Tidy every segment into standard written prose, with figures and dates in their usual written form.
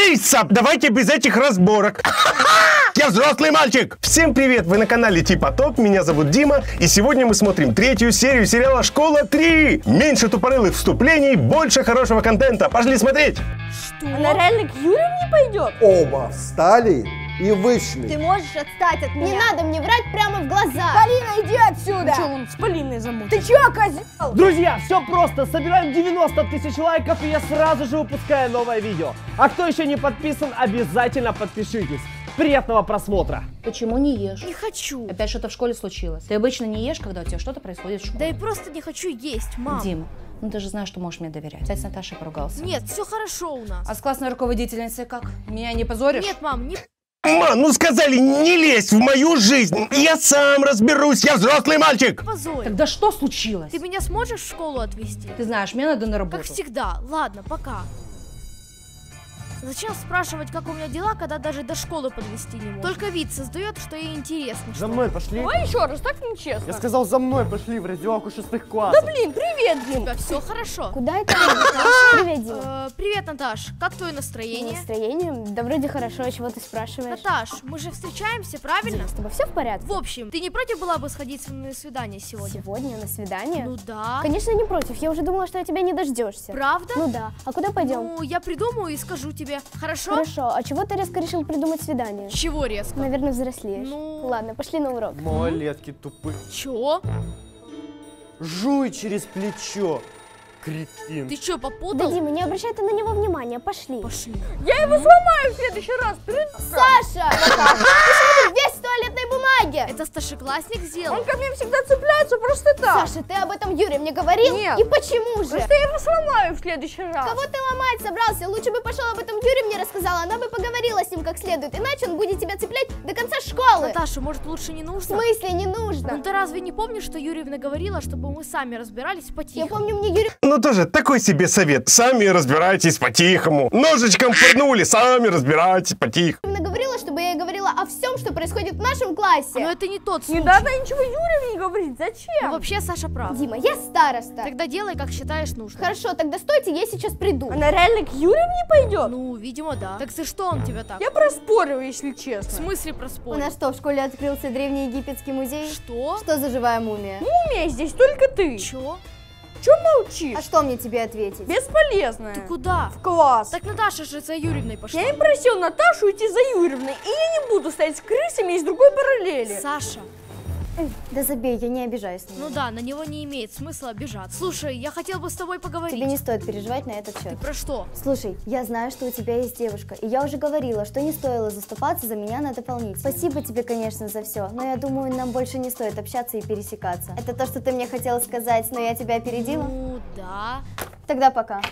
Алиса, давайте без этих разборок. Я взрослый мальчик. Всем привет, вы на канале Типа Топ, меня зовут Дима, и сегодня мы смотрим третью серию сериала «Школа 3». Меньше тупорылых вступлений, больше хорошего контента. Пошли смотреть. Что? Она реально к Юре не пойдет? Оба встали и вышли. Ты можешь отстать от меня? Не надо мне врать прямо в глаза. Полина, иди отсюда! Че, он с Полиной замутил? Ты че, козел? Друзья, все просто. Собираем 90 тысяч лайков, и я сразу же выпускаю новое видео. А кто еще не подписан, обязательно подпишитесь. Приятного просмотра. Почему не ешь? Не хочу. Опять что-то в школе случилось. Ты обычно не ешь, когда у тебя что-то происходит в школе. Да и просто не хочу есть, мам. Дим, ну ты же знаешь, что можешь мне доверять. Кстати, с Наташей поругался. Нет, все хорошо у нас. А с классной руководительницей как? Меня не позоришь? Нет, мам, не... Ма, ну сказали, не лезь в мою жизнь. Я сам разберусь, я взрослый мальчик. позорь. Тогда что случилось? Ты меня сможешь в школу отвезти? Ты знаешь, мне надо на работу. Как всегда. Ладно, пока. Зачем спрашивать, как у меня дела, когда даже до школы подвести не может? Только вид создает, что ей интересно. За мной пошли. Давай еще раз, так нечестно. Я сказал, за мной пошли в раздевалку 6 классов. Да блин, привет, Дим. У тебя все хорошо. Куда это, Наташа? Привет, Дима. Привет, Наташ. Как твое настроение? Настроение? Да вроде хорошо, а чего ты спрашиваешь? Наташ, мы же встречаемся, правильно? Дима, с тобой все в порядке? В общем, ты не против была бы сходить со мной на свидание сегодня? Сегодня на свидание? Ну да. Конечно, не против. Я уже думала, что я тебя не дождешься. Правда? Ну да. А куда пойдем? Ну, я придумаю и скажу тебе. Хорошо? Хорошо. А чего ты резко решил придумать свидание? Чего резко? Наверное, взрослеешь. Ну... Ладно, пошли на урок. Малолетки тупые. Чё? Жуй через плечо, кретин. Ты чё, Да, попутал? Дима, не обращай ты на него внимания. Пошли. Пошли. Я его сломаю в следующий раз. Саша! Почему ты весь в туалетной бумаге? Это старшеклассник сделал? ко мне всегда цепляется просто так. Саша, ты об этом Юре мне говорил? Нет. И почему же? я его сломаю в следующий раз. Кого ты ломать собрался? Лучше бы пошел об этом Юре мне рассказала, она бы поговорила с ним как следует, иначе он будет тебя цеплять до конца школы. Наташа, может, лучше не В нужно? смысле не нужно? Ну ты разве не помнишь, что Юрьевна говорила, чтобы мы сами разбирались Я по-тихому? помню, мне Юрий... Ну тоже такой себе совет. Сами разбирайтесь по-тихому. Ножичком пырнули, сами разбирайтесь по-тихому. говорила, чтобы я ей говорила о всем, что происходит в нашем классе. Но это не тот случай. Не надо ничего Юре не говорить, зачем? Ну, вообще, Саша прав. Дима, я староста. Тогда делай, как считаешь нужным. Хорошо, тогда стойте, я сейчас приду. Она реально к Юре не пойдет? Ну, видимо, да. Так за что он тебя так? Я проспорила, если В честно. смысле У проспорил? нас что, в школе открылся древнеегипетский музей? Что? Что за живая мумия? Мумия здесь только ты. Чё? Чё молчишь? А что мне тебе ответить? Бесполезная. Ты куда? В класс. Так Наташа же за Юрьевной пошла. Я не просил Наташу идти за Юрьевной, и я не буду стоять с крысами из другой параллели. Саша. Да забей, я не обижаюсь на него. Ну да, на него не имеет смысла обижаться. Слушай, я хотел бы с тобой поговорить. Тебе не стоит переживать на этот счет. Ты про что? Слушай, я знаю, что у тебя есть девушка, и я уже говорила, что не стоило заступаться за меня на дополнительно. Спасибо тебе, конечно, за все, но я думаю, нам больше не стоит общаться и пересекаться. Это то, что ты мне хотела сказать, но я тебя опередила? Ну да. Тогда пока.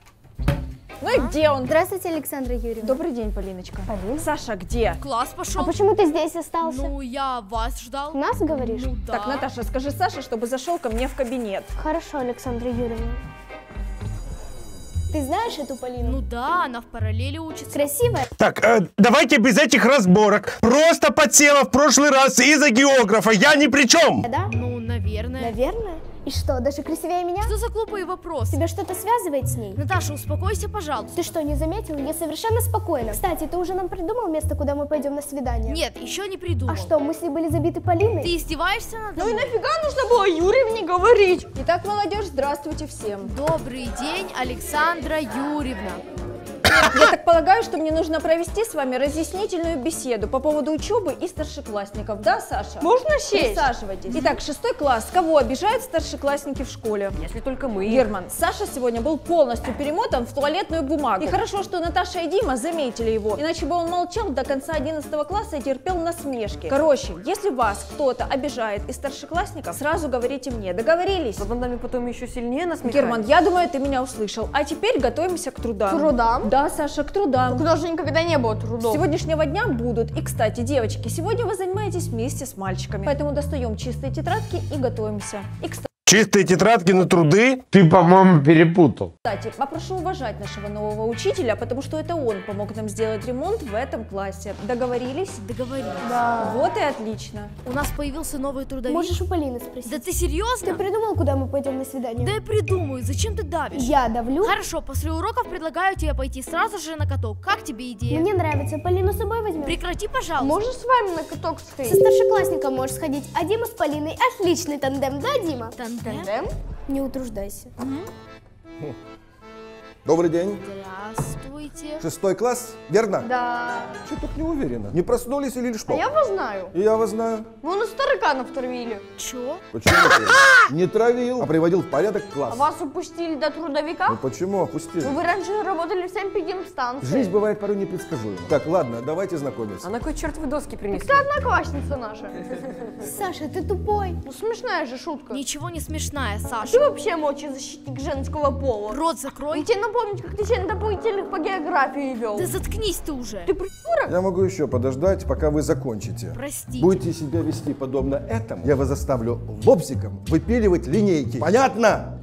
Ну и где он? Здравствуйте, Александра Юрьевна. Добрый день, Полиночка. Саша, где? В класс пошел. А почему ты здесь остался? Ну, я вас ждал. Нас говоришь? Ну да. Так, Наташа, скажи Саше, чтобы зашел ко мне в кабинет. Хорошо, Александра Юрьевна. Ты знаешь эту Полину? Ну да, она в параллели учится. Красивая? Так, давайте без этих разборок. Просто подсела в прошлый раз из-за географа. Я ни при чем. Да? Ну, наверное. Наверное. И что, даже красивее меня? Что за глупые вопросы? Тебя что-то связывает с ней? Наташа, успокойся, пожалуйста. Ты что, не заметил? Я совершенно спокойна. Кстати, ты уже нам придумал место, куда мы пойдем на свидание? Нет, еще не придумал. А что, мысли были забиты Полиной? Ты издеваешься надо Ну и мной? нафига нужно было Юрьевне говорить? Итак, молодежь, здравствуйте всем. Добрый день, Александра Юрьевна. Я так полагаю, что мне нужно провести с вами разъяснительную беседу по поводу учебы и старшеклассников, да, Саша? Можно сесть? Присаживайтесь. Итак, 6 класс. Кого обижают старшеклассники в школе? Если только мы. Герман, Саша сегодня был полностью перемотан в туалетную бумагу. И хорошо, что Наташа и Дима заметили его, иначе бы он молчал до конца 11 класса и терпел насмешки. Короче, если вас кто-то обижает из старшеклассников, сразу говорите мне. Договорились? Над нами потом еще сильнее насмехать. Герман, я думаю, ты меня услышал. А теперь готовимся к трудам. К трудам? Да, Саша, к трудам. Даже никогда не было С трудов. сегодняшнего дня будут. И, кстати, девочки, сегодня вы занимаетесь вместе с мальчиками. Поэтому достаем чистые тетрадки и готовимся. И, кстати, Чистые тетрадки на труды? Ты, по-моему, перепутал. Кстати, попрошу уважать нашего нового учителя, потому что это он помог нам сделать ремонт в этом классе. Договорились? Договорились. Да. Вот и отлично. У нас появился новый трудовик. Можешь у Полины спросить. Да ты серьезно? Ты придумал, куда мы пойдем на свидание? Да я придумаю, зачем ты давишь? Я давлю? Хорошо, после уроков предлагаю тебе пойти сразу же на каток. Как тебе идея? Мне нравится. Полину с собой возьмем? Прекрати, пожалуйста. Можешь с вами на каток сходить? Со старшеклассником можешь сходить, а Дима с Полиной отличный тандем, да, Дима? Тандем? Не утруждайся. Добрый день. Здравствуйте. 6 класс, верно? Да. Чё так не уверена? Не проснулись или что? А я вас знаю. И я вас знаю. Вон у тараканов травили. Чё? Почему ты? Не травил, а приводил в порядок класс. А вас упустили до трудовика? Ну почему опустил? Ну, вы раньше работали в Санэпидемстанции. Жизнь бывает порой непредсказуема. Так, ладно, давайте знакомиться. А на кой черт вы доски принесли? Это одноклассница наша. Саша, ты тупой. Ну смешная же шутка. Ничего не смешная, Ты Саша. вообще мочи защитник женского пола. Рот закрой. И тебе напомнить, как ты сегодня дополнительных по географии вел. Да заткнись ты уже. Ты придурок? Я могу еще подождать, пока вы закончите. Простите. Будете себя вести подобно этому, я вас заставлю лобзиком выпиливать линейки. Понятно?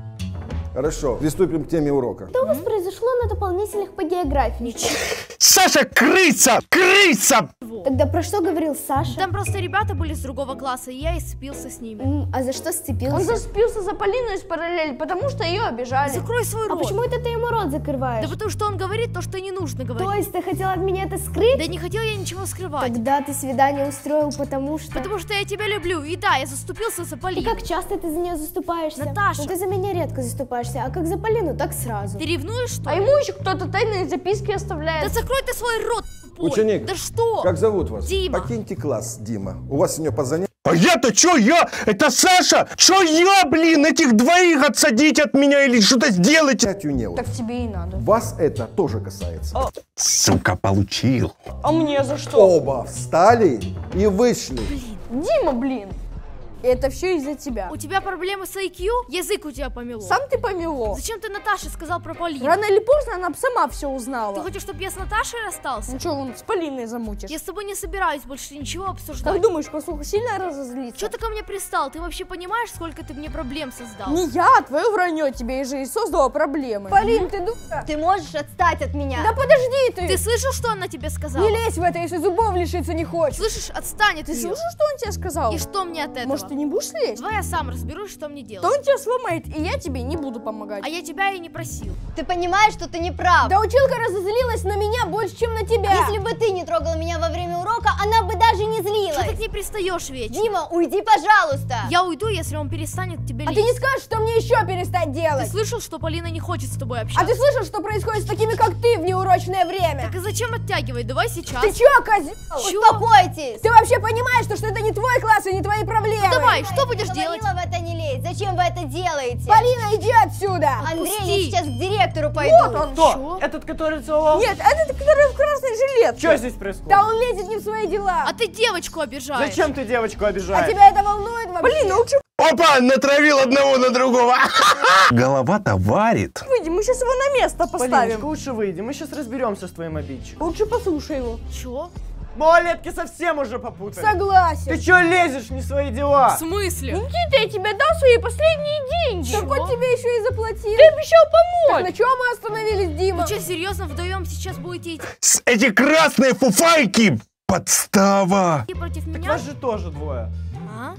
Хорошо, приступим к теме урока. Что у вас произошло на дополнительных по географии? Ничего. Саша, крыса! Крыса! Тогда про что говорил Саша? Там просто ребята были с другого класса, и я и сцепился с ними. А за что Он сцепился? зацепился за Полину из параллели, потому что ее обижали. Закрой свой А рот. почему это ты ему рот закрываешь? Да потому что он говорит то, что не нужно То говорить. есть ты хотел от меня это скрыть? Да не хотел я ничего скрывать. Тогда ты свидание устроил, потому что... Потому что я тебя люблю. И да, я заступился за И Полину. как часто ты за нее заступаешься? Наташа. Ну ты за меня редко заступаешься, а как за Полину, так сразу. Ты ревнуешь, что А ли? ему еще кто-то тайные записки Да оставляет. закрой ты свой рот, тупой. Ученик, Да что? Как зовут вас? Дима. Покиньте класс, Дима. У вас сегодня по занятию. А я-то чё я? Это Саша! Чё я, блин, этих двоих отсадить от меня или что-то сделать? Не было. Так тебе и надо. Вас это тоже касается. Сука, получил. А мне за что? Оба встали и вышли. Дима, блин. Это все из-за тебя. У тебя проблемы с IQ? Язык у тебя помело. Сам ты помело. Зачем ты Наташе сказал про Полину? Рано или поздно она сама все Ты узнала. хочешь, чтобы я с Наташей расстался? Ну что, вон с Полиной замутишь? Я с тобой не собираюсь больше ничего Как обсуждать. думаешь, Косуха сильно разозлится? Чё ты ко мне пристал? Ты вообще понимаешь, сколько ты мне проблем создал? Не я, а твое вранье тебе и жизнь создала проблемы. Полин, ты дура. Ты можешь отстать от меня? Да подожди ты. Ты слышал, что она тебе сказала? Не лезь в это, если зубов лишиться не хочешь. Слышишь, отстань от Ты неё. слышал, что он тебе сказал? И что мне от этого? Может, ты не будешь лезть? Давай я сам разберусь, что мне То делать. он тебя сломает, и я тебе не буду помогать. А я тебя и не просил. Ты понимаешь, что ты не прав? Да училка разозлилась на меня больше, чем на тебя. Если бы ты не трогала меня во время урока, она бы даже не Что злилась. ты к ней пристаешь вечно? Дима, уйди, пожалуйста. Я уйду, если он перестанет тебе А лезть. ты не скажешь, что мне еще перестать Ты делать? слышал, что Полина не хочет с тобой А общаться? ты слышал, что происходит с такими, как ты, в неурочное время? Так и зачем оттягивать? Давай сейчас. Ты чё, козел? Чё? Успокойтесь. Ты вообще понимаешь, что это не твой класс и не твои проблемы? Давай, что будешь делать? Говорила в это не лезь. Зачем вы это делаете? Полина, иди отсюда! Андрей, Отпусти. я сейчас к директору пойду. Вот он! Кто? Этот, который целовал? Нет, это который в красной жилетке. Что здесь происходит? Да он лезет не в свои дела. А ты девочку обижаешь. Зачем ты девочку А обижаешь? тебя это волнует вообще? Блин, ну что? Опа, натравил одного на другого. Голова-то варит. Выйди, мы сейчас его на место Полиночка, поставим. лучше выйди, мы сейчас разберемся с твоим обидчиком. Лучше послушай его. Чё? Малолетки совсем уже попутали. Согласен. Ты чё лезешь не в свои дела? В смысле? Никита, я тебе дал свои последние деньги. Так Чего? вот тебе еще и заплатил. Ты обещал помочь. Так на чем мы остановились, Дима? Вы что, серьезно, вдвоем сейчас будете идти Эти красные фуфайки. Подстава. против меня? Вас же тоже двое. А?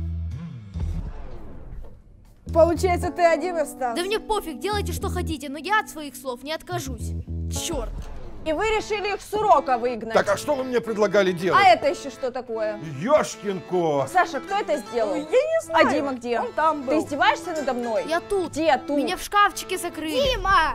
Получается, ты один остался. Да мне пофиг, делайте что хотите, но я от своих слов не откажусь. Черт. И вы решили их с урока выгнать. Так, а что вы мне предлагали делать? А это еще что такое? Ёшкин кот. Саша, кто это сделал? Я не знаю. А Дима где? Он там был. Ты издеваешься надо мной? Я тут. Где тут? Меня в шкафчике закрыли. Дима!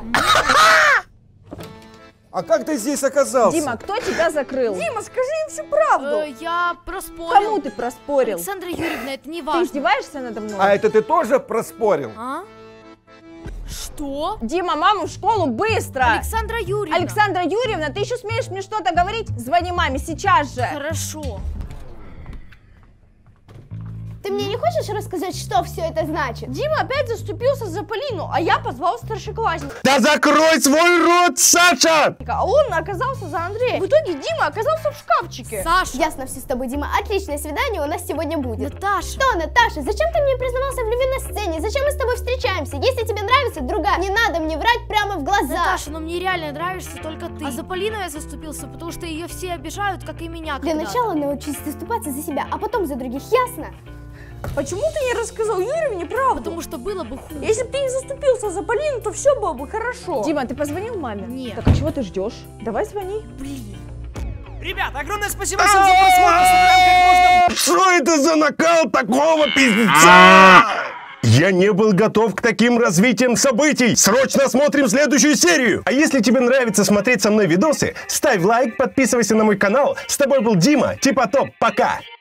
А как ты здесь оказался? Дима, кто тебя закрыл? Дима, скажи им всю правду. Я проспорил. Кому ты проспорил? Александра Юрьевна, это не Ты важно. издеваешься надо мной? А это ты тоже проспорил? А? Что? Дима, маму в школу, быстро! Александра Юрьевна. Александра Юрьевна, ты еще смеешь мне что-то говорить? Звони маме сейчас же! Хорошо. Ты мне не хочешь рассказать, что все это значит? Дима опять заступился за Полину, а я позвал старшеклассника. Да закрой свой рот, Саша! А он оказался за Андрея. В итоге Дима оказался в шкафчике. Саша! Ясно все с тобой, Дима. Отличное свидание у нас сегодня будет. Наташа! Что, Наташа? Зачем ты мне признавался в любви на сцене? Зачем мы с тобой встречаемся? Если тебе нравится другая, не надо мне врать прямо в глаза. Наташа, но мне реально нравишься только ты. А за Полину я заступился, потому что ее все обижают, как и меня. Для начала научись заступаться за себя, а потом за других, ясно? Почему ты не рассказал Юрьевне правду? Потому что было бы хуже. Если бы ты не заступился за Полину, то все было бы хорошо. Дима, ты позвонил маме? Нет. Так а чего ты ждешь? Давай звони. Блин. Ребят, огромное спасибо всем за просмотр. Собираем как можно... Что это за накал такого пиздеца? Я не был готов к таким развитиям событий. Срочно смотрим следующую серию. А если тебе нравится смотреть со мной видосы, ставь лайк, подписывайся на мой канал. С тобой был Дима, типа топ. Пока.